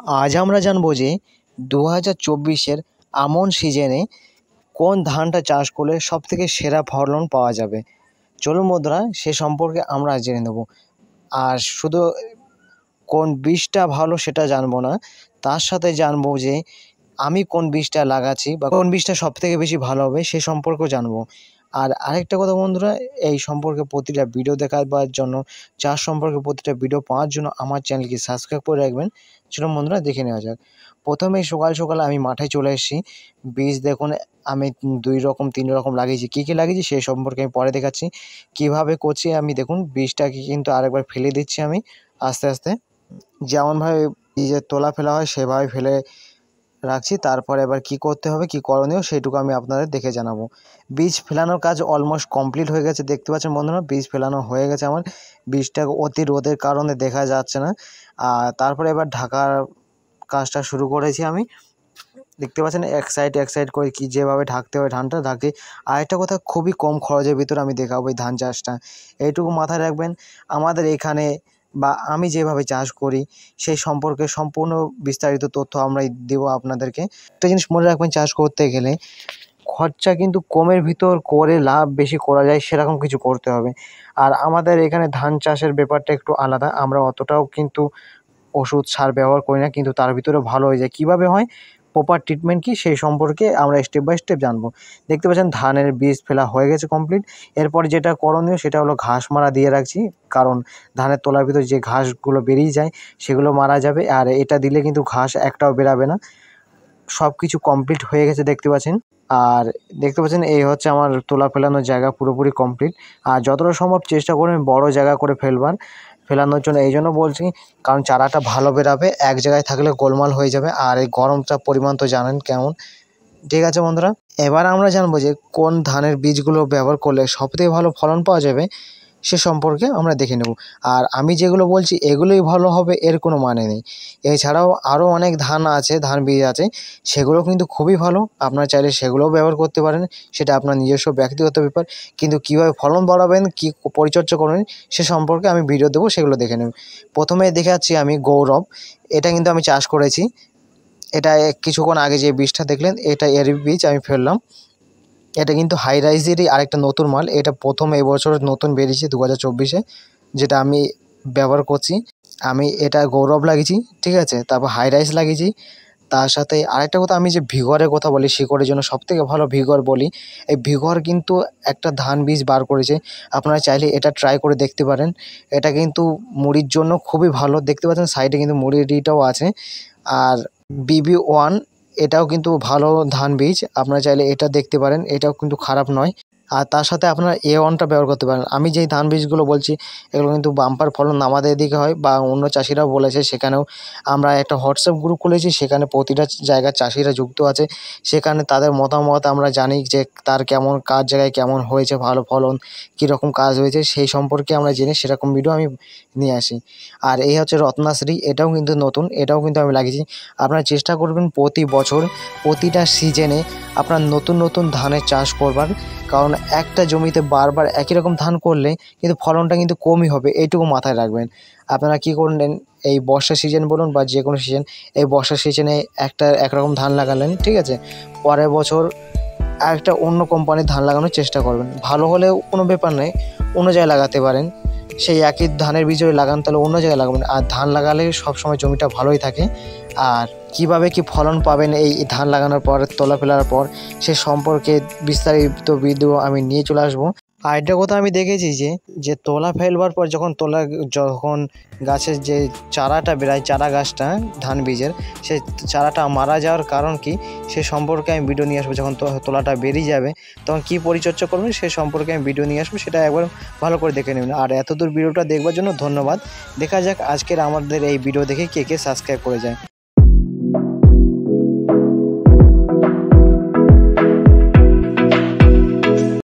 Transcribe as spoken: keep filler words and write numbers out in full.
আজ আমরা জানবো যে দু হাজার চব্বিশের আমন সিজনে কোন ধানটা চাষ করলে সবথেকে সেরা ফলন পাওয়া যাবে। চলুন বন্ধুরা, সে সম্পর্কে আমরা জেনে নেব। আর শুধু কোন বীজটা ভালো সেটা জানবো না, তার সাথে জানবো যে আমি কোন বীজটা লাগাচ্ছি বা কোন বীজটা সবথেকে বেশি ভালো হবে সে সম্পর্কেও জানবো। আর আরেকটা কথা বন্ধুরা, এই সম্পর্কে প্রতিটা ভিডিও দেখাবার জন্য, চাষ সম্পর্কে প্রতিটা ভিডিও পাওয়ার জন্য আমার চ্যানেলকে সাবস্ক্রাইব করে রাখবেন। চলুন বন্ধুরা, দেখে নেওয়া যাক। প্রথমেই সকাল সকাল আমি মাঠে চলে এসেছি। বীজ দেখুন আমি দুই রকম তিন রকম লাগিয়েছি। কী কী লাগিয়েছি সেই সম্পর্কে আমি পরে দেখাচ্ছি। কীভাবে করছি আমি দেখুন, বীজটাকে কিন্তু আরেকবার ফেলে দিচ্ছি আমি আস্তে আস্তে, যেমনভাবে বীজের তোলা ফেলা হয় সেভাবে ফেলে রাখছি। তারপরে এবার কি করতে হবে, কি করণীয় সেইটুকু আমি আপনাদের দেখে জানাবো। বীজ ফেলানোর কাজ অলমোস্ট কমপ্লিট হয়ে গেছে, দেখতে পাচ্ছেন বন্ধুরা বীজ ফেলানো হয়ে গেছে আমার। বীজটা অতি রোদের কারণে দেখা যাচ্ছে না। আর তারপরে এবার ঢাকার কাজটা শুরু করেছি আমি। দেখতে পাচ্ছেন এক সাইড এক সাইড করে কি যেভাবে ঢাকতে হবে ধানটা ঢাকি। আরেকটা কথা, খুবই কম খরচের ভিতরে আমি দেখাবো এই ধান চাষটা, এইটুকু মাথায় রাখবেন। আমাদের এখানে বা আমি যেভাবে চাষ করি সেই সম্পর্কে সম্পূর্ণ বিস্তারিত তথ্য আমরা দেবো আপনাদেরকে। একটা জিনিস মনে রাখবেন, চাষ করতে গেলে খরচা কিন্তু কমের ভিতর করে লাভ বেশি করা যায় সেরকম কিছু করতে হবে। আর আমাদের এখানে ধান চাষের ব্যাপারটা একটু আলাদা, আমরা অতটাও কিন্তু ওষুধ সার ব্যবহার করি না, কিন্তু তার ভিতরে ভালো হয়ে যায়। কীভাবে হয়, প্রপার ট্রিটমেন্ট কী সেই সম্পর্কে আমরা স্টেপ বাই স্টেপ জানবো। দেখতে পাচ্ছেন ধানের বীজ ফেলা হয়ে গেছে কমপ্লিট। এরপর যেটা করণীয় সেটা হলো ঘাস মারা দিয়ে রাখছি, কারণ ধানের তলার ভিতর যে ঘাসগুলো বেরিয়ে যায় সেগুলো মারা যাবে। আর এটা দিলে কিন্তু ঘাস একটাও বেরাবে না। সব কিছু কমপ্লিট হয়ে গেছে দেখতে পাচ্ছেন। আর দেখতে পাচ্ছেন এই হচ্ছে আমার তোলা ফেলানোর জায়গা পুরোপুরি কমপ্লিট। আর যতটা সম্ভব চেষ্টা করবেন বড় জায়গা করে ফেলবার ফেলানোর জন্য। এই জন্য বলছি কারণ চারাটা ভালো বেরাবে, এক জায়গায় থাকলে গোলমাল হয়ে যাবে। আর এই গরমটা পরিমাণ তো জানেন কেমন। ঠিক আছে বন্ধুরা, এবার আমরা জানবো যে কোন ধানের বীজগুলো ব্যবহার করলে সবথেকে ভালো ফলন পাওয়া যাবে সে সম্পর্কে আমরা দেখে নেব। আর আমি যেগুলো বলছি এগুলোই ভালো হবে এর কোনো মানে নেই। এছাড়াও আরও অনেক ধান আছে, ধান বীজ আছে, সেগুলো কিন্তু খুবই ভালো। আপনারা চাইলে সেগুলোও ব্যবহার করতে পারেন, সেটা আপনার নিজস্ব ব্যক্তিগত ব্যাপার। কিন্তু কীভাবে ফলন বাড়াবেন, কী পরিচর্যা করবেন সে সম্পর্কে আমি ভিডিও দেবো, সেগুলো দেখে নেব। প্রথমে দেখাচ্ছি আমি গৌরব। এটা কিন্তু আমি চাষ করেছি। এটা কিছুক্ষণ আগে যে বীজটা দেখলেন এটা এর বীজ আমি ফেললাম। এটা কিন্তু হাই রাইজেরই আরেকটা নতুন মাল। এটা প্রথম এই বছর নতুন বেরিয়েছে দু হাজার চব্বিশে, যেটা আমি ব্যবহার করছি। আমি এটা গৌরব লাগিয়েছি, ঠিক আছে। তারপর হাই রাইস লাগিয়েছি। তার সাথে আরেকটা কথা, আমি যে ভিগরের কথা বলি, শিকড়ের জন্য সবথেকে ভালো ভিগর বলি। এই ভিগর কিন্তু একটা ধান বীজ বার করেছে, আপনারা চাইলে এটা ট্রাই করে দেখতে পারেন। এটা কিন্তু মুড়ির জন্য খুবই ভালো। দেখতে পাচ্ছেন সাইডে কিন্তু মুড়িটাও আছে। আর বিবি ওয়ান এটাও কিন্তু ভালো ধান বীজ, আপনারা চাইলে এটা দেখতে পারেন, এটাও কিন্তু খারাপ নয়। আর তার সাথে আপনারা এ ওয়ানটা ব্যবহার করতে পারেন। আমি যেই ধান বীজগুলো বলছি এগুলো কিন্তু বাম্পার ফলন আমাদের এদিকে হয়, বা অন্য চাষিরাও বলেছে। সেখানেও আমরা একটা হোয়াটসঅ্যাপ গ্রুপ খুলেছি, সেখানে প্রতিটা জায়গার চাষিরা যুক্ত আছে। সেখানে তাদের মতামত আমরা জানি যে তার কেমন কাজ জায়গায় কেমন হয়েছে, ভালো ফলন কীরকম কাজ হয়েছে সেই সম্পর্কে আমরা জেনে সেরকম ভিডিও আমি নিয়ে আসি। আর এই হচ্ছে রত্নাশ্রী, এটাও কিন্তু নতুন, এটাও কিন্তু আমি লাগিয়েছি। আপনারা চেষ্টা করবেন প্রতি বছর প্রতিটা সিজনে আপনার নতুন নতুন ধানের চাষ করবার, কারণ একটা জমিতে বারবার একই রকম ধান করলে কিন্তু ফলনটা কিন্তু কমই হবে, এইটুকু মাথায় রাখবেন। আপনারা কী করলেন, এই বর্ষা সিজন বলুন বা যে কোনো সিজন, এই বর্ষা সিজনে একটা একরকম ধান লাগালেন, ঠিক আছে। পরের বছর একটা অন্য কোম্পানির ধান লাগানোর চেষ্টা করবেন। ভালো হলেও কোনো ব্যাপার নেই, অন্য জায়গায় লাগাতে পারেন। সেই একই ধানের বীজ লাগান তাহলে অন্য জায়গায় লাগাবেন। আর ধান লাগালে সবসময় জমিটা ভালোই থাকে। আর কিভাবে কি ফলন পাবেন এই ধান লাগানোর পর, তোলা ফেলার পর, সে সম্পর্কে বিস্তারিত ভিডিও আমি নিয়ে চলে আসবো। আর একটা কথা আমি দেখেছি যে যে তোলা ফেলবার পর যখন তোলা যখন গাছের যে চারাটা বেরায়, চারা গাছটা ধান বীজের, সে চারাটা মারা যাওয়ার কারণ কি সে সম্পর্কে আমি ভিডিও নিয়ে আসবো। যখন তোলাটা বেরিয়ে যাবে তখন কী পরিচর্যা করবেন সে সম্পর্কে আমি ভিডিও নিয়ে আসবো, সেটা একবার ভালো করে দেখে নেবেন। আর এতদূর ভিডিওটা দেখবার জন্য ধন্যবাদ। দেখা যাক আজকের আমাদের এই ভিডিও দেখে কে কে সাবস্ক্রাইব করে যায়।